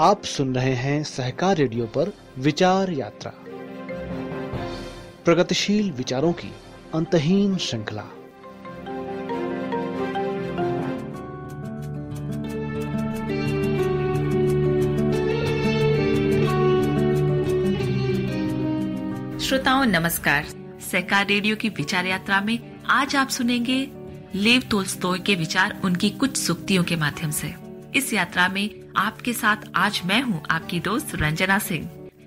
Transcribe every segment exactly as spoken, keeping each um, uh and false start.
आप सुन रहे हैं सहकार रेडियो पर विचार यात्रा, प्रगतिशील विचारों की अंतहीन श्रृंखला। श्रोताओं नमस्कार। सहकार रेडियो की विचार यात्रा में आज आप सुनेंगे लेव तोल्स्टॉय के विचार उनकी कुछ सूक्तियों के माध्यम से। इस यात्रा में आपके साथ आज मैं हूं आपकी दोस्त रंजना सिंह।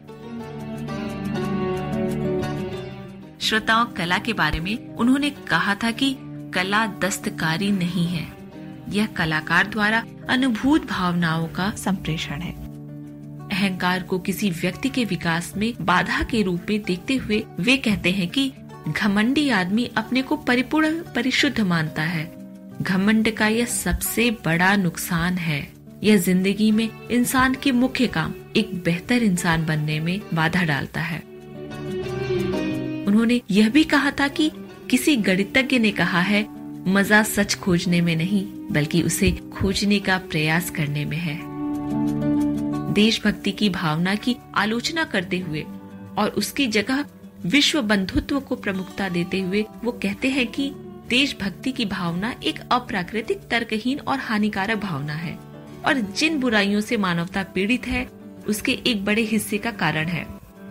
श्रोताओं, कला के बारे में उन्होंने कहा था कि कला दस्तकारी नहीं है, यह कलाकार द्वारा अनुभूत भावनाओं का संप्रेषण है। अहंकार को किसी व्यक्ति के विकास में बाधा के रूप में देखते हुए वे कहते हैं कि घमंडी आदमी अपने को परिपूर्ण परिशुद्ध मानता है। घमंड का यह सबसे बड़ा नुकसान है। यह जिंदगी में इंसान के मुख्य काम एक बेहतर इंसान बनने में बाधा डालता है। उन्होंने यह भी कहा था कि किसी गणितज्ञ ने कहा है, मजा सच खोजने में नहीं बल्कि उसे खोजने का प्रयास करने में है। देशभक्ति की भावना की आलोचना करते हुए और उसकी जगह विश्व बंधुत्व को प्रमुखता देते हुए वो कहते हैं कि देशभक्ति की भावना एक अप्राकृतिक, तर्कहीन और हानिकारक भावना है और जिन बुराइयों से मानवता पीड़ित है उसके एक बड़े हिस्से का कारण है।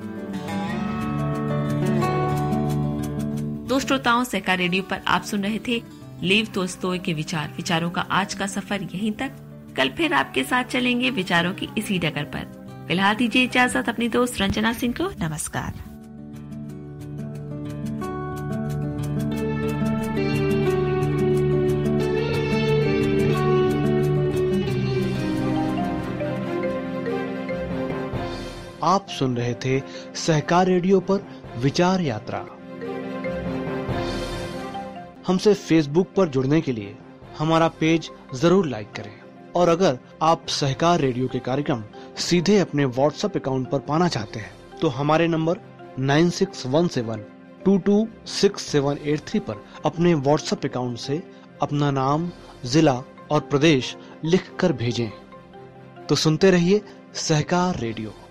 दो श्रोताओं, सहकार रेडियो पर आप सुन रहे थे लेव तोल्स्टॉय के विचार। विचारों का आज का सफर यहीं तक। कल फिर आपके साथ चलेंगे विचारों की इसी डगर पर। फिलहाल दीजिए इजाजत अपनी दोस्त रंजना सिंह को। नमस्कार। आप सुन रहे थे सहकार रेडियो पर विचार यात्रा। हमसे फेसबुक पर जुड़ने के लिए हमारा पेज जरूर लाइक करें और अगर आप सहकार रेडियो के कार्यक्रम सीधे अपने व्हाट्सएप अकाउंट पर पाना चाहते हैं तो हमारे number nine six one seven two two six seven eight three पर अपने व्हाट्सएप अकाउंट से अपना नाम, जिला और प्रदेश लिखकर भेजें। तो सुनते रहिए सहकार रेडियो।